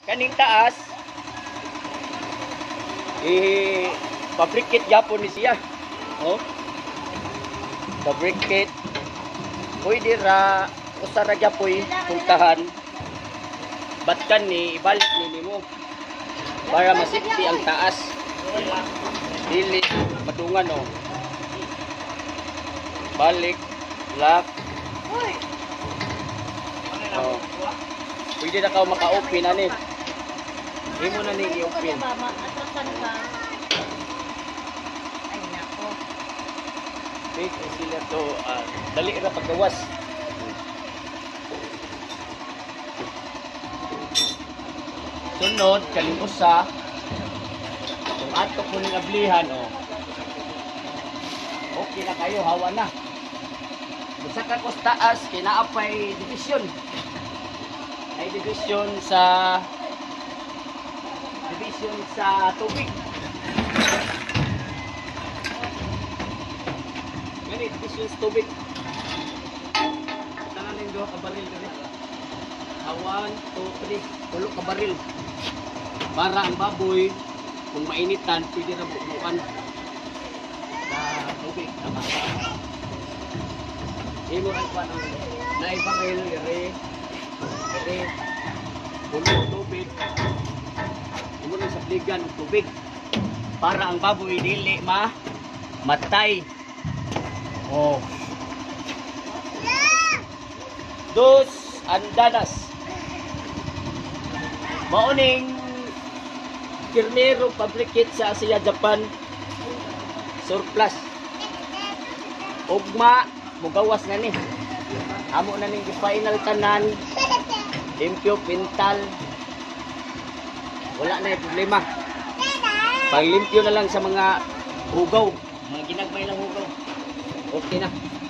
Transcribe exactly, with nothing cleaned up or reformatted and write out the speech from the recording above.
Kaning taas, eh, fabricate Japon ni siya. Oh. Fabricate. Pwede ra, usara Japoy, puntahan. Batkan ni, ibalik ni nimo. Para masipti ang taas. Dili, padungan oh. Balik, lock. Oh. Pwede na ka maka-open ani. Hindi mo na ni i-open. Ay, nako. Big sila to. Uh, dali na paggawas. Sunod, kalimusa. Kung ato ko ng ablihan, oh. Okay na kayo, hawa na. Sa kakos taas, kinaapay division. Ay division sa division sa tubig. Gani division sa tubig. Tanan ning duha ka baril gani. one, two, three, tulo ka baril. Para ang baboy kung mainitan pwede na bubuan sa tubig. Tama. Imo ang pa ng naay baril ire. Ire. Puno tubig. Imo na sa pligan ng tubig para ang baboy dili ma matay. Oh. Dos andanas. Mauning kirnero fabricate sa Asia, Japan. Surplus. Ugma mugawas na ni. Amo na ning final tanan. Limpyo pintal. Wala na yung problema. Paglimpyo na lang sa mga hugaw. Mga ginagmay lang hugaw. Okay na.